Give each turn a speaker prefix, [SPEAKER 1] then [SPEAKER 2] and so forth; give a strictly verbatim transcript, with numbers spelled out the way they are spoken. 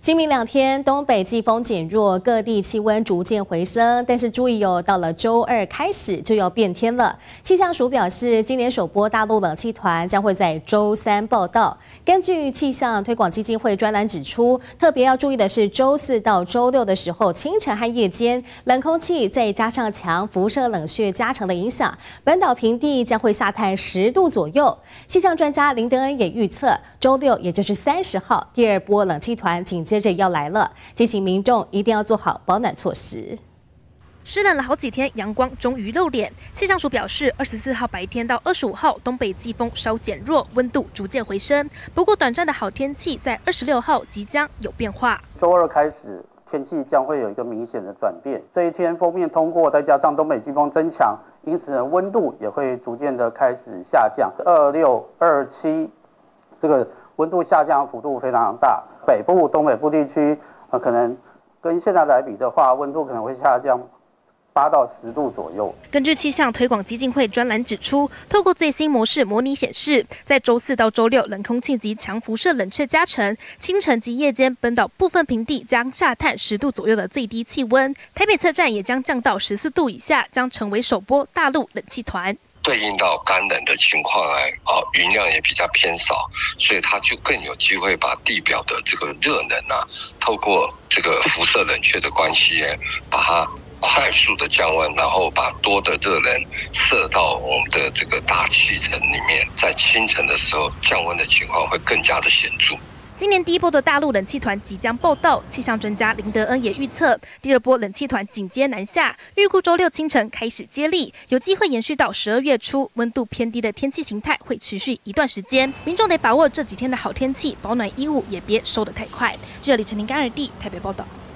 [SPEAKER 1] 今明两天，东北季风减弱，各地气温逐渐回升。但是注意哦，到了周二开始就要变天了。气象署表示，今年首波大陆冷气团将会在周三报到。根据气象推广基金会专栏指出，特别要注意的是，周四到周六的时候，清晨和夜间冷空气再加上强辐射冷却加成的影响，本岛平地将会下探十度左右。气象专家林德恩也预测，周六也就是三十号，第二波冷气团紧接着要来了，提醒民众一定要做好保暖措施。
[SPEAKER 2] 湿冷了好几天，阳光终于露脸。气象署表示，二十四号白天到二十五号，东北季风稍减弱，温度逐渐回升。不过，短暂的好天气在二十六号即将有变化。
[SPEAKER 3] 周二开始，天气将会有一个明显的转变。这一天锋面通过，再加上东北季风增强，因此呢，温度也会逐渐的开始下降。二六、二七，这个温度下降幅度非常大。北部、东北部地区，呃，可能跟现在来比的话，温度可能会下降八到十度左右。
[SPEAKER 2] 根据气象推广基金会专栏指出，透过最新模式模拟显示，在周四到周六冷空气及强辐射冷却加成，清晨及夜间本岛部分平地将下探十度左右的最低气温，台北测站也将降到十四度以下，将成为首波大陆冷气团。
[SPEAKER 4] 对应到干冷的情况来，啊，云量也比较偏少，所以它就更有机会把地表的这个热能啊，透过这个辐射冷却的关系，把它快速的降温，然后把多的热能射到我们的这个大气层里面，在清晨的时候降温的情况会更加的显著。
[SPEAKER 2] 今年第一波的大陆冷气团即将报到，气象专家林德恩也预测，第二波冷气团紧接南下，预估周六清晨开始接力，有机会延续到十二月初，温度偏低的天气形态会持续一段时间，民众得把握这几天的好天气，保暖衣物也别收得太快。记者李晨林、甘尔蒂台北报道。